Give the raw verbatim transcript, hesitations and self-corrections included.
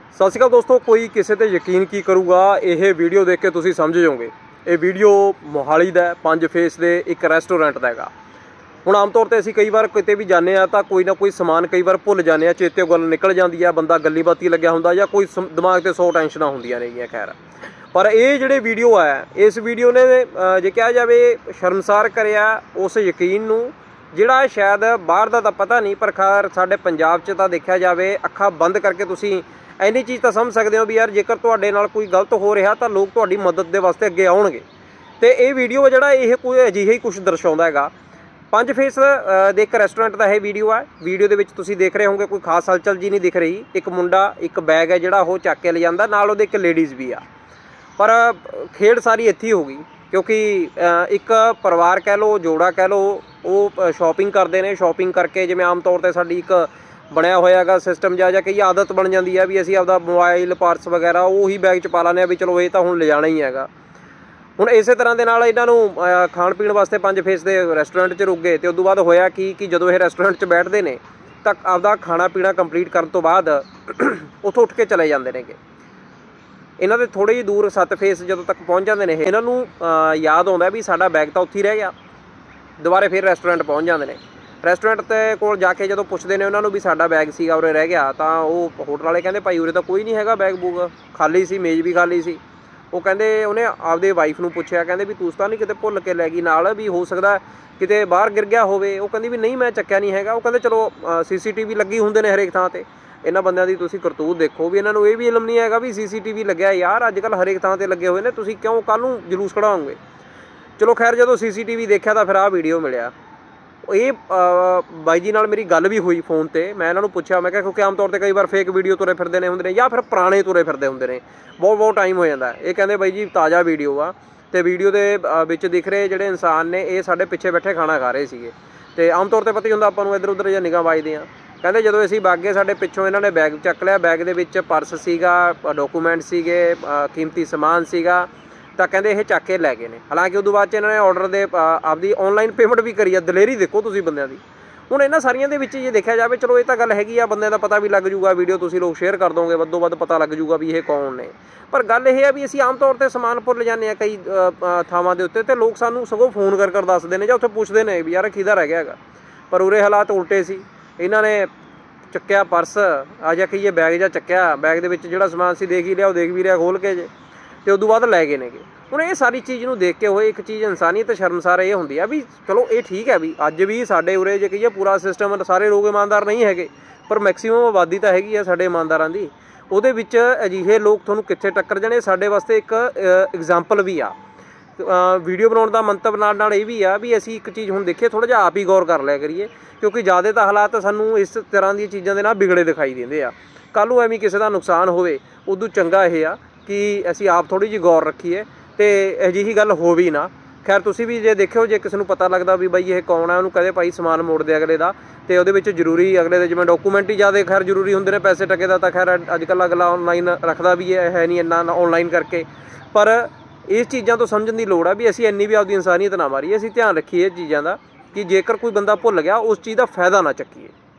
सत श्री अकाल दोस्तों, कोई किसी ते यकीन की करूगा ये वीडियो देख के तुसी समझ जाओगे। ये वीडियो मोहाली दा पंज फेस दे एक रेस्टोरेंट दा हैगा। हुण आम तौर पर असीं कई बार किते भी जाने आ तां कोई ना कोई समान कई बार भुल जाने आ, चेते गल निकल जाती है, बंदा गल्ली बाती लग्या हुंदा जां कोई दिमाग ते सौ टैंशनां हुंदियां ने। खैर पर ये जिहड़े वीडियो है, इस वीडियो ने जे कहा जाए शर्मसार करिया उस यकीन नूं जिहड़ा शायद बाहर दा तां पता नहीं, पर खैर साडे पंजाब च तां देखा जाए अखां बंद करके तुसीं इन्नी चीज़ तो समझ सकते हो भी यार जेकर तुहाडे नाल कोई गलत हो रहा तो लोग तुहाडी मदद दे वास्ते अगे आउणगे। तो ये वीडियो जिहड़ा ये कोई अजिहा ही कुछ दर्शाउंदा हैगा। पंज फेस दे एक रेस्टोरेंट का यह वीडियो है। वीडियो दे विच तुसीं देख रहे होंगे कोई खास हलचल जी नहीं दिख रही। एक मुंडा एक बैग है जिहड़ा वो चक के ले जांदा, नाल उहदे एक लेडीज़ भी आ। पर खेड सारी इत्थे ही हो गई क्योंकि एक परिवार कह लो, जोड़ा कह लो, वो शॉपिंग करते हैं। शॉपिंग करके जिवें आम तौर पर साडी एक बनया होया सिस्टम जा जा कई आदत बन जाती है भी असीं आपदा मोबाइल पर्स वगैरह उही बैग च पा लैंदे भी चलो ये तो हुण ले जाना ही हैगा। हुण इस तरह के नाल इन्हां नूं खाण पीण वास्ते पंज फेस के रेस्टोरेंट च रुक गए। तो उदों बाद होया कि कि जदों ये रेस्टोरेंट च बैठते हैं तो आपदा खाना पीना कंप्लीट करन तो बाद उत्थों उठ के चले जाते हैं। इन्हां दे थोड़ी जी दूर सत्त फेस जदों तक पहुँच जाते हैं, इन्हां नूं याद आउंदा भी साडा बैग तो उत्थे ही रह गया। दोबारे फिर रेस्टोरेंट पहुँच जाते हैं। रेस्टोरेंट के कोल जाके जो पुछते हैं उन्होंने भी साडा बैग सीगा उरे रह गया, तो वो होटल वाले कहते भाई उरे तो कोई नहीं हैगा, बैग बूग खाली सी, मेज़ भी खाली सी। वो कहते उन्हें आपदे वाइफ नूं पुछया, कहते भी तूं तां नहीं किते भुल के लै गई नाल, भी हो सकदा किते बाहर गिर गया होवे। वो कहंदी भी नहीं मैं चक्या नहीं हैगा। वो कहते चलो सी सी टी वी लगी हुंदे ने हरेक थां ते, इन्हां बंदियां दी तुसीं करतूत देखो भी इन्हां नूं ये भी इलम नहीं हैगा भी सी सी टी वी लग्या यार अजकल हरेक थां ते लगे हुए ने, तुसीं क्यों कल नूं जलूस कढाओगे। चलो खैर जो सी सी टी वी देखा तो फिर आ वीडियो मिलिया। ये बाई जी नाल मेरी गल भी हुई फोन पर, मैं इन्होंने पूछा, मैं क्योंकि आम तौर पर कई बार फेक वीडियो तुरे फिरदे होंदे ने या फिर पुराने तुरे फिरदे होंदे ने, बहुत बहुत टाइम हो जाता है। ये कहते बाई जी ताज़ा वीडियो आ, तो वीडियो के विच दिख रहे जिहड़े इंसान ने ये साडे पिछे बैठे खाना खा रहे सीगे। तो आम तौर पर पता ही होंदा आपां नूं इधर उधर ਜਾਂ निगाह ਵੱਜਦੀਆਂ। कहते जो असीं बागे साडे पिछों इन्हां ने बैग चक लिया, बैग दे विच पर्स सीगा, डॉकूमेंट सीगे, कीमती समान सीगा, तो कहते ये चक के लै गए हैं। हालांकि उदों बाद इन्होंने ऑर्डर दे आपदी ऑनलाइन पेमेंट भी करी है। दलेरी देखो तुसीं बंदियां दी। हुण इन्हां सारियां दे विच जे देखा जाए चलो ये तो गल हैगी आ, बंदे दा पता भी लग जूगा, वीडियो तुसीं लोग शेयर कर दोगे, वधों वध पता लग जूगा भी ये कौन ने। पर गल ये है भी असीं आम तौर पर समान भुल जाने आ कई थावां दे उत्ते, ते लोग सानूं सगों फोन कर कर दसदे ने जां उत्थे पुछदे ने भी यार किहदा रह गया हैगा। पर उरे हालात उल्टे सी। इन्हां ने चुक्या पर्स आ जा कहिए बैग जा चुक्या, बैग दे विच जिहड़ा समान सी देख ही लिया, वो देख भी लिया खोल के जे, तो उदों बाद लै गए ने। हुण ये सारी चीज़ नूं देख के होए एक चीज़ इंसानीयत शर्मसार ये हुंदी आ भी चलो ये ठीक है भी अज भी साडे उरे जे कहिए पूरा सिस्टम सारे लोग ईमानदार नहीं हैगे, पर मैक्सीमम आबादी तो हैगी आ साडे ईमानदारां दी। उहदे विच अजिहे लोग तुहानूं कित्थे टक्कर जाणे, साडे वास्ते एक एग्जाम्पल भी आ। वीडियो बनाउण दा मंतव नाल नाल ये भी आ भी असीं एक चीज़ हुण देखीए, थोड़ा जिहा आप ही गौर कर लिया करिए, क्योंकि ज़्यादा तो हालात सानूं इस तरह दी चीज़ां दे नाल बिगड़े दिखाई दिंदे आ। कल नूं एवें किसी दा नुकसान होवे उदों चंगा ये आ कि असीं आप थोड़ी जी गौर रखीए तो अजिही गल हो भी ना। खैर तुसीं भी जे देखियो, जे किसी नूं पता लगदा भी बई ये कौन है, उन्होंने कदे भाई समान मोड़ दे अगले दा, तो उहदे विच जरूरी अगले दे जिवें डॉकूमेंट ही ज़्यादा खैर जरूरी हुंदे ने पैसे टके दा, तां खैर अजकल अगला ऑनलाइन रखदा भी है, है नहीं इन्ना ऑनलाइन करके। पर इस चीज़ों तो समझण दी लोड़ है भी असीं इन्नी भी आपदी इंसानीयत ना मारीए, असीं ध्यान रखीए इस चीज़ों का कि जेकर कोई बंदा भुल गया उस चीज़ का फायदा ना चुकीए।